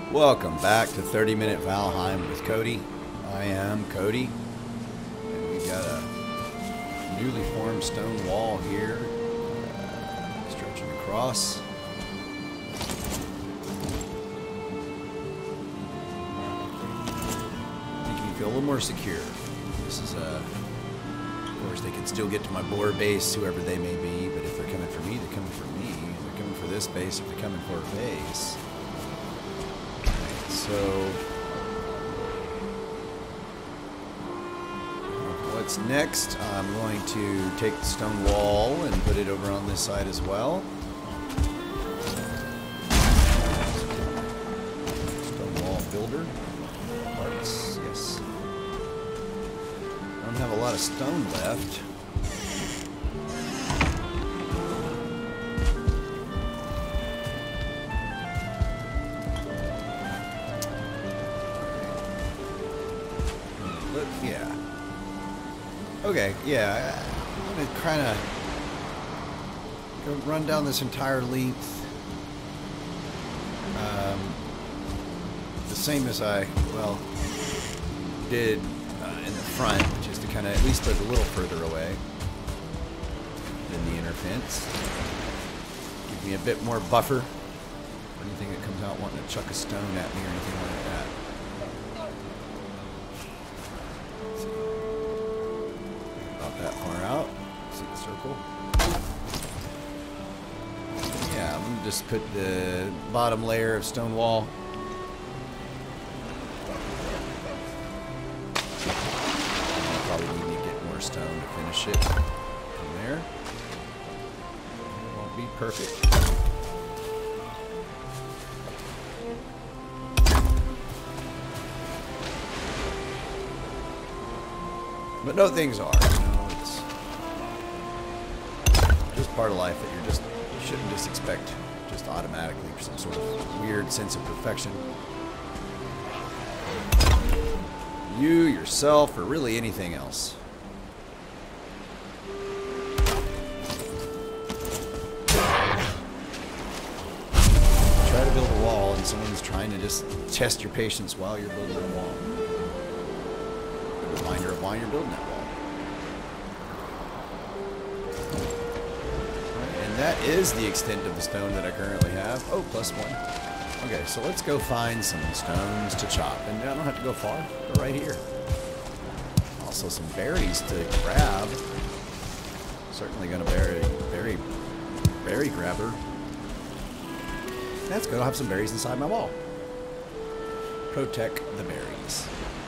Welcome back to 30-Minute Valheim with Cody. I am Cody. And we've got a newly formed stone wall here, stretching across. Making me feel a little more secure. This is of course, they can still get to my boar base, whoever they may be, but if they're coming for me, they're coming for me. If they're coming for this base, if they're coming for a base. So, what's next? I'm going to take the stone wall and put it over on this side as well. Stone wall builder parts, yes. I don't have a lot of stone left. Yeah. Okay, yeah. I'm going to kind of run down this entire length. The same as I, did in the front, which is to kind of at least live a little further away than the inner fence. Give me a bit more buffer for anything that comes out wanting to chuck a stone at me or anything like that. That far out. See the circle? Yeah, I'm gonna just put the bottom layer of stone wall. I'll probably need to get more stone to finish it from there. It won't be perfect. But no things are. Just part of life that you shouldn't just expect just automatically some sort of weird sense of perfection. You, yourself, or really anything else. Try to build a wall and someone's trying to just test your patience while you're building a wall. A reminder of why you're building that wall. That is the extent of the stone that I currently have. Oh, +1. Okay, so let's go find some stones to chop. And I don't have to go far. They're right here. Also some berries to grab. Certainly going to berry grabber. That's good. I'll have some berries inside my wall. Protect the berries.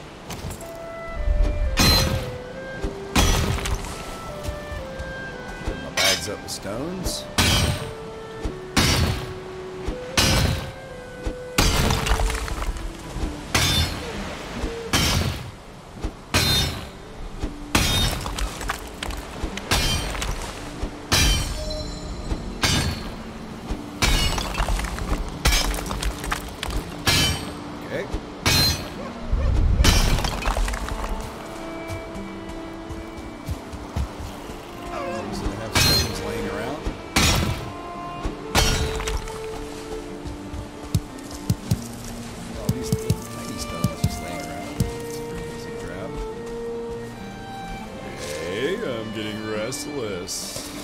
Up with stones. Okay. I'm getting restless.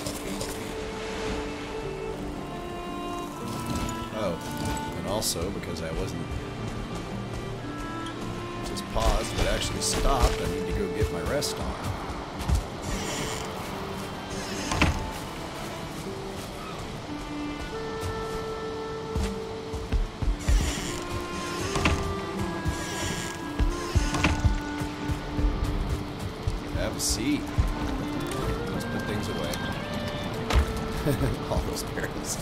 Oh, and also because I wasn't just paused, but actually stopped, I need to go get my rest on. Have a seat. Let's put things away. All those berries.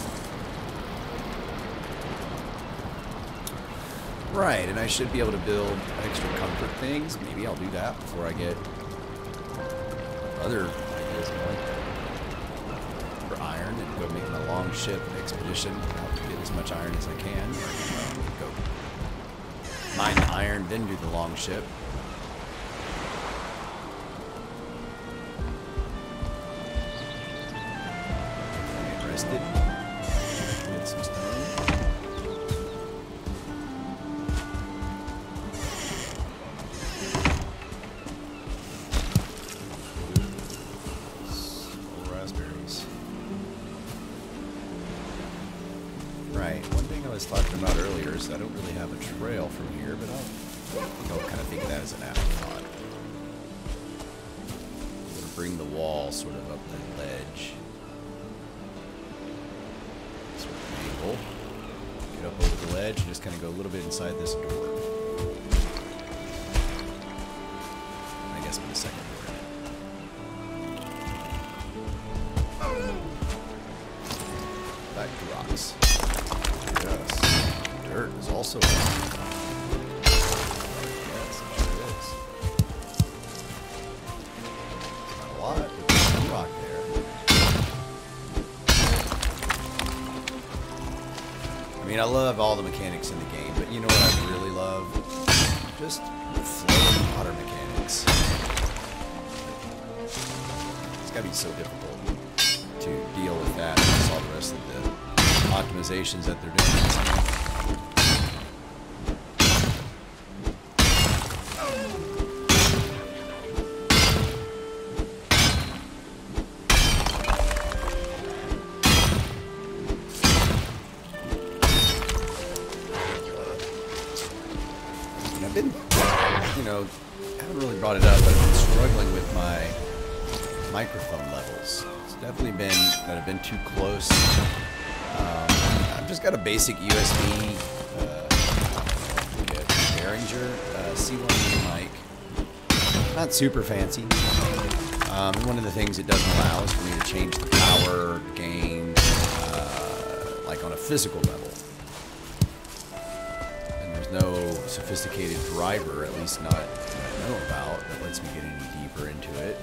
Right, and I should be able to build extra comfort things. Maybe I'll do that before I get other ideas going. For iron and go make my long ship expedition. I'll get as much iron as I can. Go mine the iron, then do the long ship. Get some stone. was talking about earlier is I don't really have a trail from here, but I'll kind of think of that as an afterthought. Bring the wall sort of up the ledge. Sort of angle. Get up over the ledge and just kind of go a little bit inside this door. I guess with the second door in it. Back to rocks. Yes. Dirt is also yes, it sure is. Not a lot, but there's some rock there. I mean, I love all the mechanics in the game, but you know what I really love? Just flowing water mechanics. It's gotta be so difficult to deal with that and all the rest of the optimizations that they're doing. And I've been, you know, I haven't really brought it up, but I've been struggling with my microphone levels. It's definitely been that I've been too close. I've just got a basic USB Behringer C1 mic. Not super fancy. One of the things it doesn't allow is for me to change the power, gain, like on a physical level. And there's no sophisticated driver, at least not that I know about, that lets me get any deeper into it.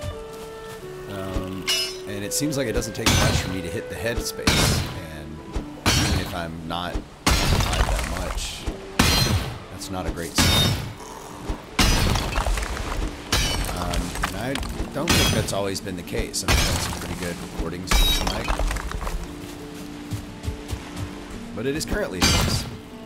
And it seems like it doesn't take much for me to hit the head space. And even if I'm not occupied that much, that's not a great sign. And I don't think that's always been the case. I've done some pretty good recordings with this mic. But it is currently the case.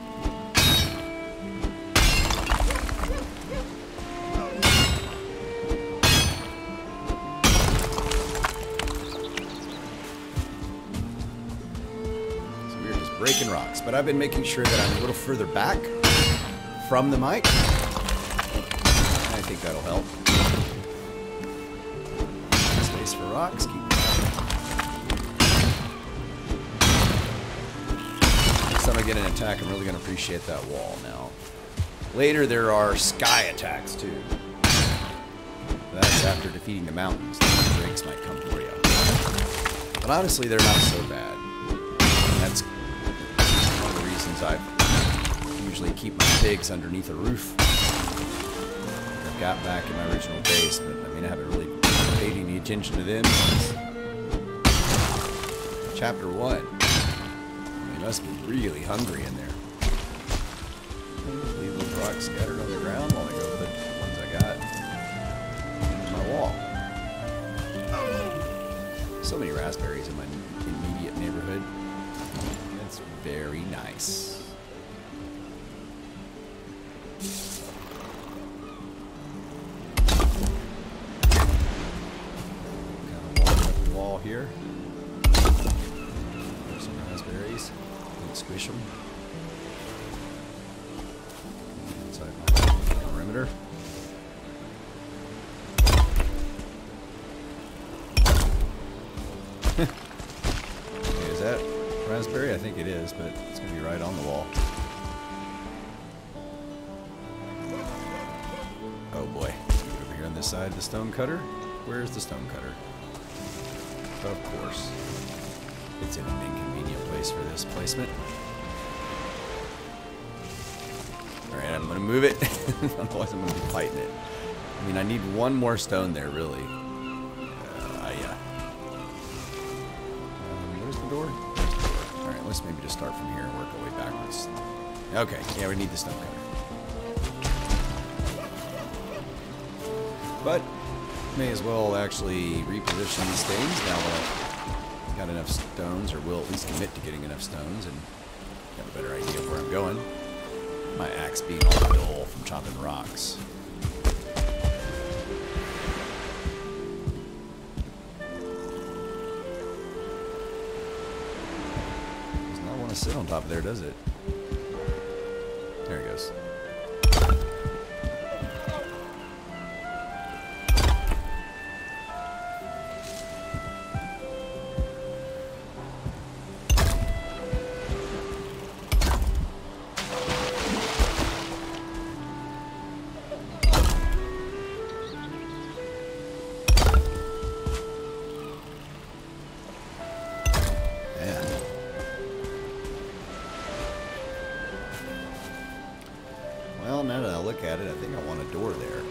Breaking rocks, but I've been making sure that I'm a little further back from the mic. I think that'll help. Space for rocks. Keep next time I get an attack, I'm really going to appreciate that wall now. Later, there are sky attacks too. That's after defeating the mountains. The breaks might come for you. But honestly, they're not so bad. That's I usually keep my pigs underneath a roof. I've got back in my original base, but I mean I haven't really paid any attention to them since Chapter 1. They must be really hungry in there. Leave those rocks scattered on the ground while I go put the ones I got in my wall. So many raspberries in my immediate neighborhood. That's very nice. Wall here. There's some raspberries. Don't squish them. Inside my perimeter. Okay, is that raspberry? I think it is, but it's going to be right on the wall. Oh boy. Over here on this side, the stone cutter. Where's the stone cutter? Of course. It's in an inconvenient place for this placement. Alright, I'm going to move it. Otherwise I'm going to be fighting it. I mean, I need one more stone there, really. Yeah. Where's the door? Alright, let's maybe just start from here and work our way backwards. Okay, yeah, we need the stone cutter. But may as well actually reposition these things now that I've got enough stones, or will at least commit to getting enough stones and have a better idea of where I'm going. My axe being all dull from chopping rocks. Does not want to sit on top of there, does it? There it goes. Well, now that I look at it, I think I want a door there.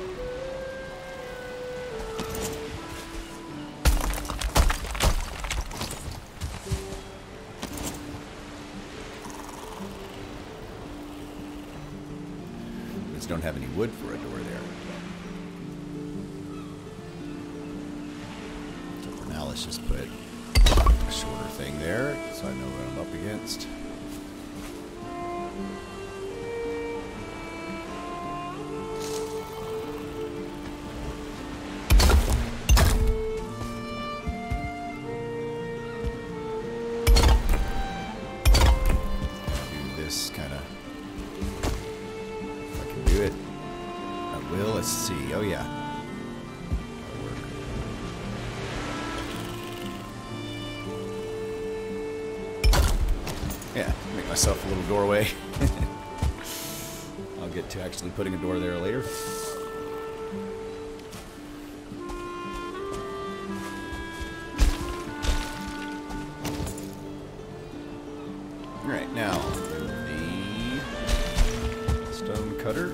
I just don't have any wood for a door there. So for now, let's just put a shorter thing there so I know what I'm up against. Let's see. Oh, yeah. Yeah, make myself a little doorway. I'll get to actually putting a door there later. All right, now the stone cutter.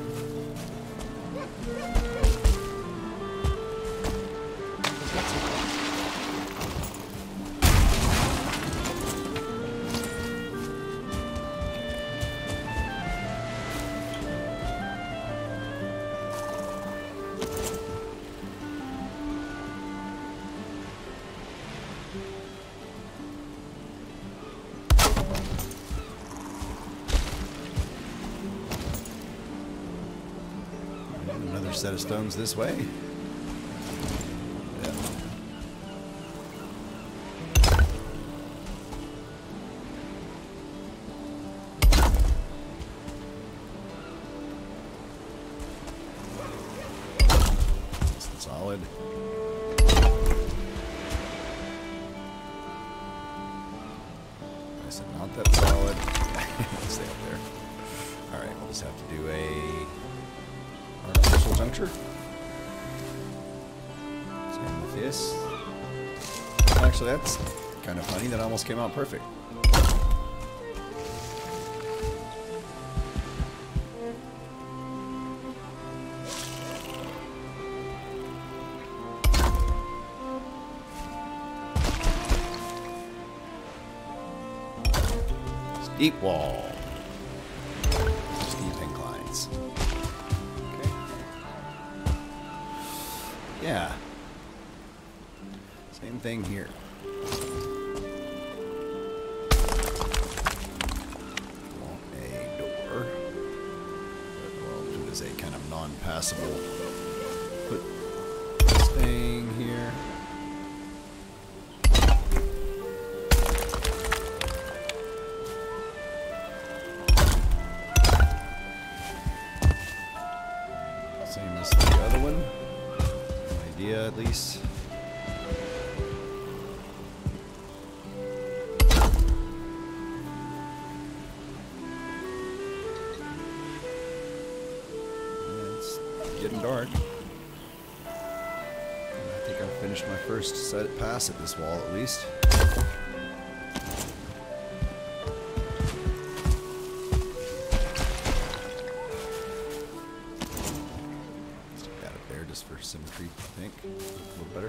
Another set of stones this way. Yeah. Nice and solid. Nice and not that solid. Stay up there. Alright, we'll just have to do a artificial juncture. Same with this. Actually, that's kind of funny. That almost came out perfect. Steep wall. Steep inclines. Okay. Yeah. Same thing here. Want a door. Well, it is a kind of non-passable. Put this thing here. Same as the other one. Idea at least. It's getting dark. I think I've finished my first set pass at this wall at least. For symmetry, I think. A little better.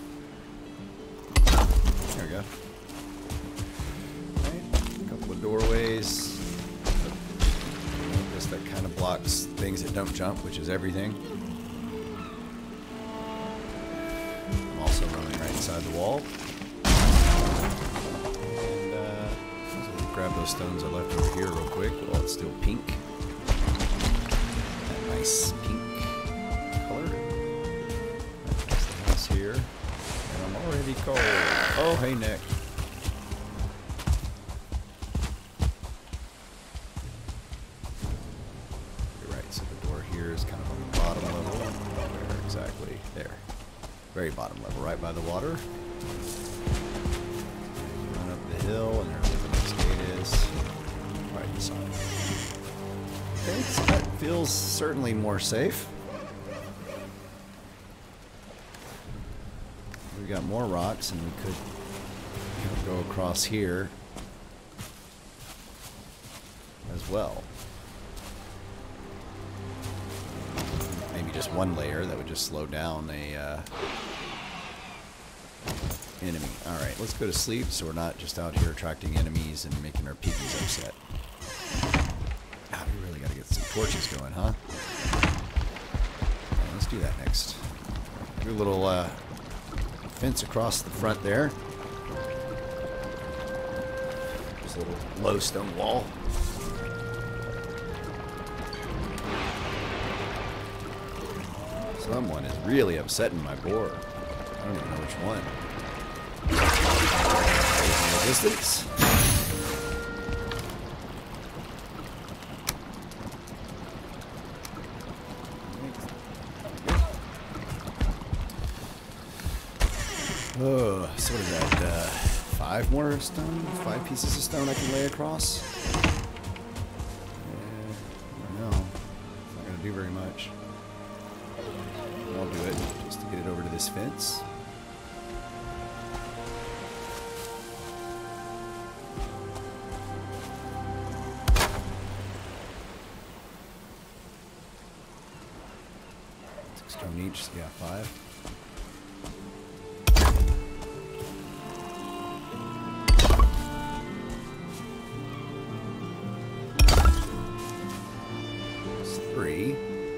There we go. Right. A couple of doorways. I guess that kind of blocks things that don't jump, which is everything. I'm also running right inside the wall. And so we'll grab those stones I left over here real quick while it's still pink. That nice pink color. Here, and I'm already cold. Oh, hey, Nick. here is kind of on the bottom level. Where exactly? There. Very bottom level, right by the water. Run up the hill, and there's where the next gate is. Right inside. Okay, so that feels certainly more safe. We got more rocks, and we could go across here as well. Maybe just one layer that would just slow down a enemy. Alright, let's go to sleep so we're not just out here attracting enemies and making our piggies upset. Ah, we really gotta get some torches going, huh? Okay, let's do that next. Do a little fence across the front there. Just a little low stone wall. Someone is really upsetting my board. I don't even know which one. In the distance. Oh, so what is that? 5 more stone? 5 pieces of stone I can lay across? Yeah, I don't know. It's not going to do very much. I'll do it just to get it over to this fence. Stone each, so yeah, 5. That's 3.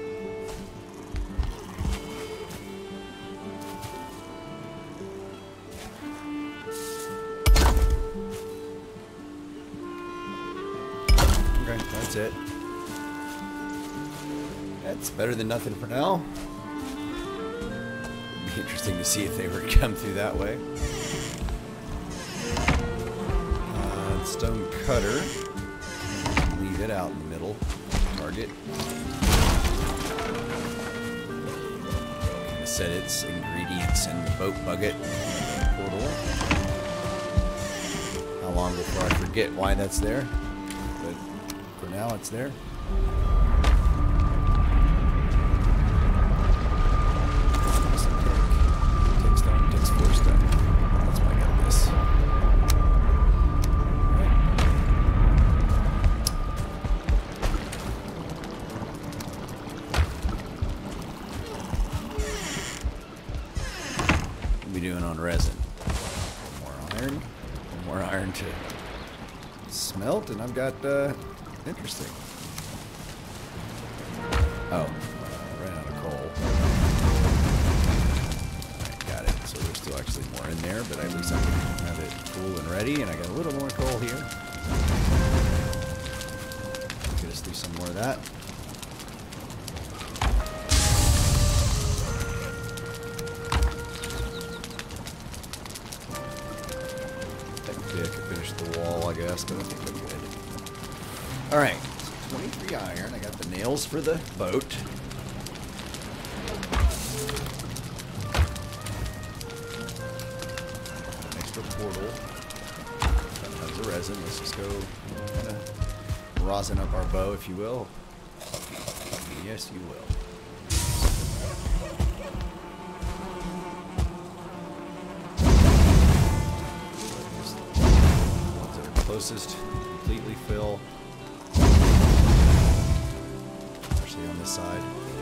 Okay, that's it. That's better than nothing for now. Be interesting to see if they were to come through that way. Stone cutter. Leave it out in the middle. Target. Kind of set its ingredients in the boat bucket. Portal. How long before I forget why that's there? But for now, it's there. Doing on resin. More iron to smelt, and I've got interesting. Oh, I ran out of coal. Alright, got it. So there's still actually more in there, but at least I can have it cool and ready, and I got a little more coal here. Get us through some more of that. I could finish the wall, I guess, but I think I'm good. Alright, 23 iron. I got the nails for the boat. An extra portal. Tons of resin. Let's just go kind of rosin up our bow, if you will. Yes, you will. Closest to completely fill, especially on this side.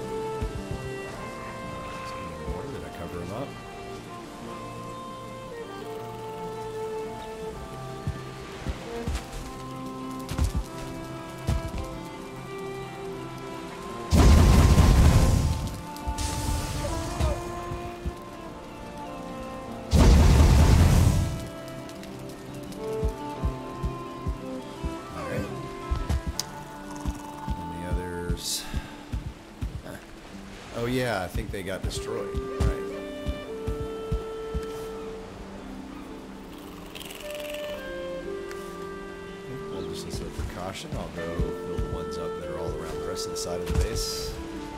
More. Did I cover them up? Oh yeah, I think they got destroyed. Right. Well, just as a precaution, I'll go fill the ones up that are all around the rest of the side of the base.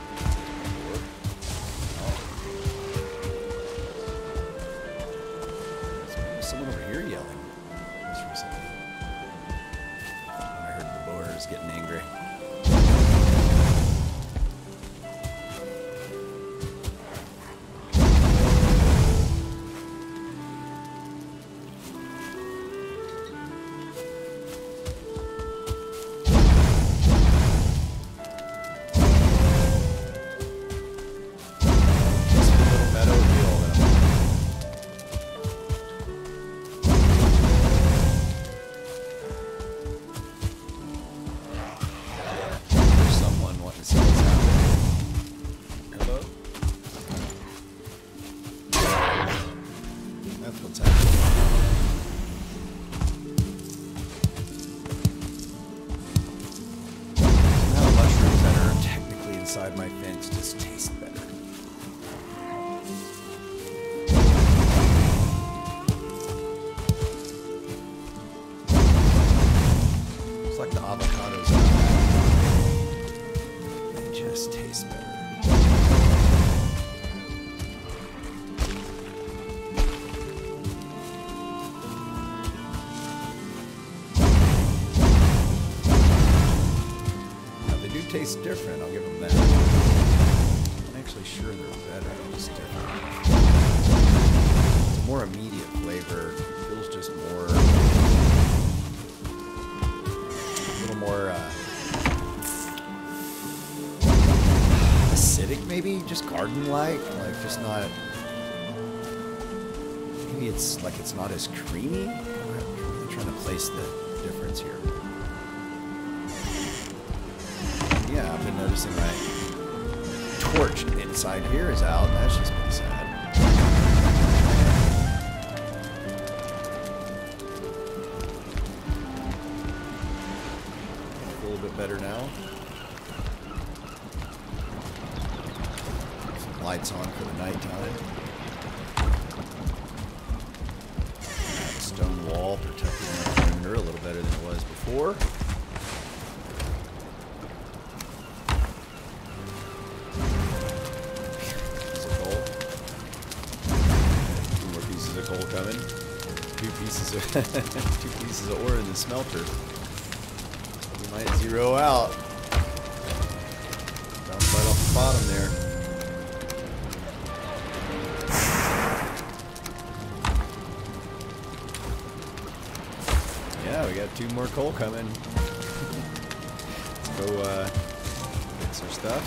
inside my fence just taste better. It's like the avocados. They just taste better. Taste different, I'll give them that. I'm actually sure they're better, just different. It's a more immediate flavor. It feels just more, a little more acidic maybe, just garden-like, like just not, maybe it's like it's not as creamy. I'm really trying to place the difference here. Yeah, I've been noticing my torch inside here is out. That's just been sad. A little bit better now. Some lights on for the nighttime. Stone wall protecting my perimeter a little better than it was before. Coming. Two pieces of ore in the smelter. We might zero out. Bounce right off the bottom there. Yeah, we got 2 more coal coming. Let's go get some stuff.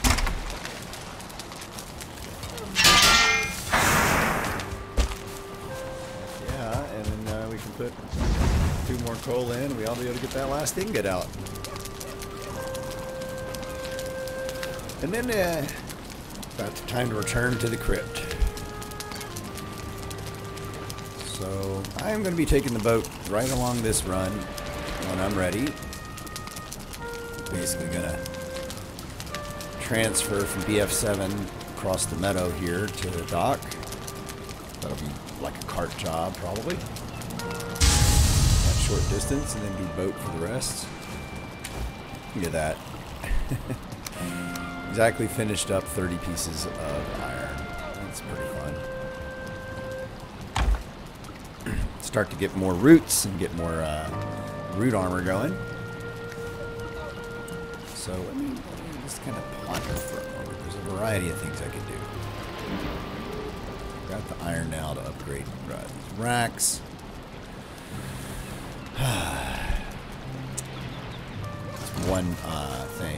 We can put 2 more coal in, we ought to be able to get that last ingot out. And then, about the time to return to the crypt. So, I am going to be taking the boat right along this run when I'm ready. Basically going to transfer from BF7 across the meadow here to the dock. That'll be like a cart job, probably. Short distance, and then do boat for the rest. Look at that. Exactly finished up 30 pieces of iron. That's pretty fun. Start to get more roots and get more root armor going. So let me just kind of ponder for a moment. There's a variety of things I can do. Got the iron now to upgrade these racks. One thing,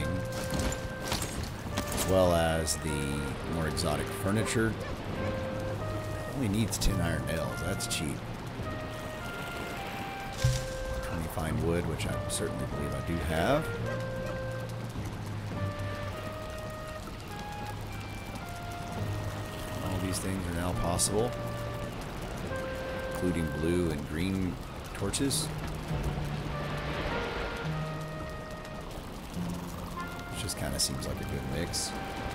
as well as the more exotic furniture. Only needs 10 iron nails. That's cheap. 20 fine wood, which I certainly believe I do have. All these things are now possible, including blue and green torches. Just kind of seems like a good mix.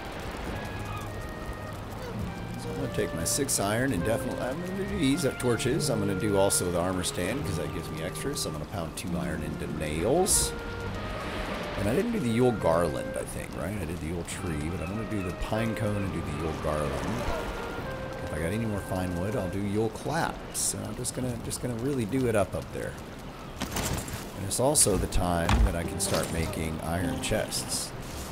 So I'm going to take my 6 iron and definitely, I'm going to do these torches. I'm going to do also the armor stand because that gives me extra. So I'm going to pound 2 iron into nails. And I didn't do the Yule garland, I think, right? I did the Yule tree, but I'm going to do the pine cone and do the Yule garland. If I got any more fine wood, I'll do Yule claps. And I'm just gonna really do it up there. And it's also the time that I can start making iron chests.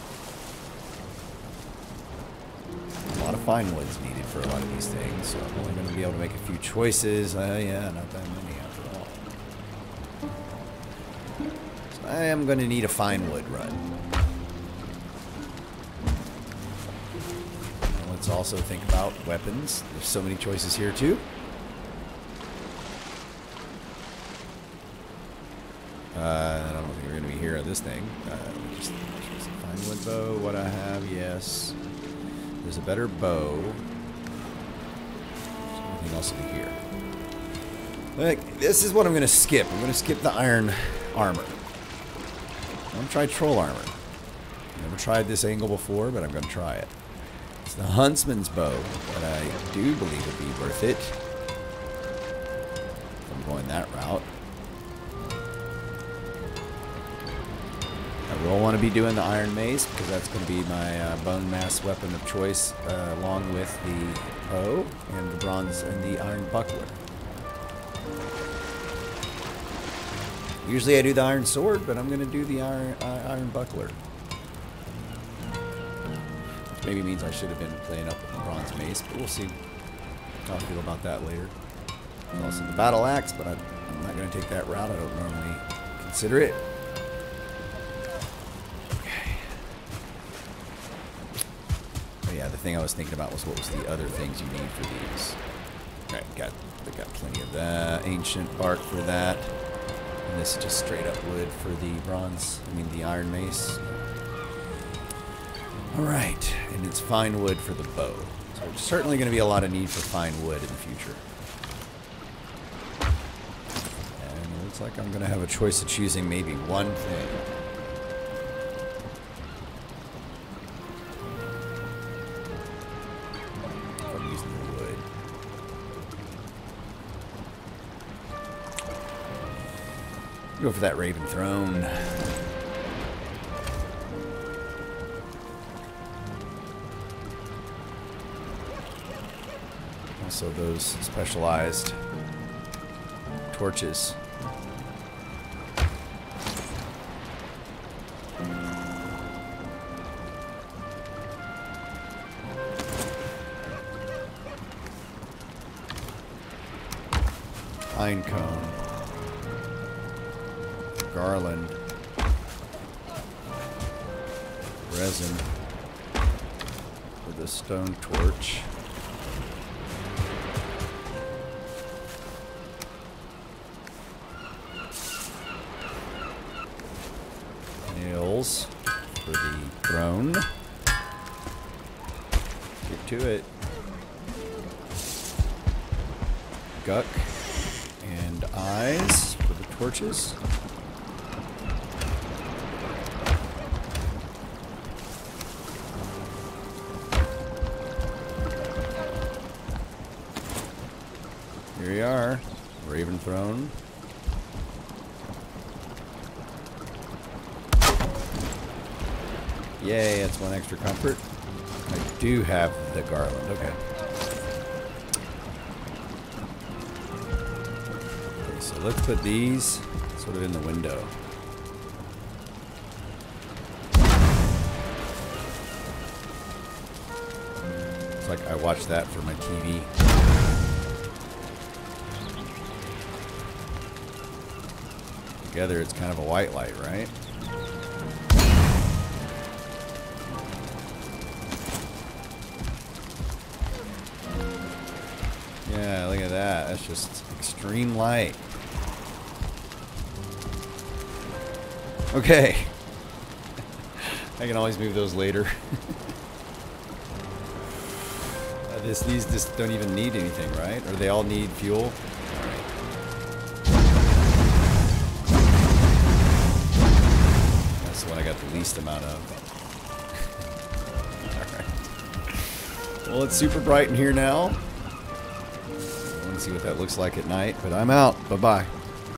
A lot of fine wood's needed for a lot of these things, so I'm only going to be able to make a few choices. Yeah, not that many after all. So I am going to need a fine wood run. Now let's also think about weapons. There's so many choices here too. I don't think we're going to be here at this thing. Just fine wood bow. What I have, yes. There's a better bow. Anything else will be here. Look, this is what I'm going to skip. I'm going to skip the iron armor. I'm going to try troll armor. Never tried this angle before, but I'm going to try it. It's the huntsman's bow, but I do believe it'd be worth it if I'm going that route. I will want to be doing the iron mace because that's going to be my bone mass weapon of choice, along with the bow and the bronze and the iron buckler. Usually I do the iron sword, but I'm going to do the iron buckler. Which maybe means I should have been playing up with the bronze mace, but we'll see how I feel about that later. There's also the battle axe, but I'm not going to take that route. I don't normally consider it. Okay. But yeah, the thing I was thinking about was what was the other things you need for these. Alright, we got plenty of that. Ancient bark for that. And this is just straight up wood for the iron mace. Alright, and it's fine wood for the bow. So there's certainly going to be a lot of need for fine wood in the future. And it looks like I'm going to have a choice of choosing maybe one thing. I'm using the wood. Go for that Raven Throne. Also those specialized torches. Pine cone. Garland, resin for the stone torch, nails for the throne. Get to it. Guck and eyes for the torches. Here we are, Raven Throne. Yay, that's one extra comfort. I do have the garland, okay. Okay, so let's put these sort of in the window. It's like I watch that for my TV. Together it's kind of a white light, right? Yeah, look at that. That's just extreme light. Okay. I can always move those later. These just don't even need anything, right? Or they all need fuel? I got the least amount of. Alright. Well, it's super bright in here now. I want to see what that looks like at night, but I'm out. Bye-bye.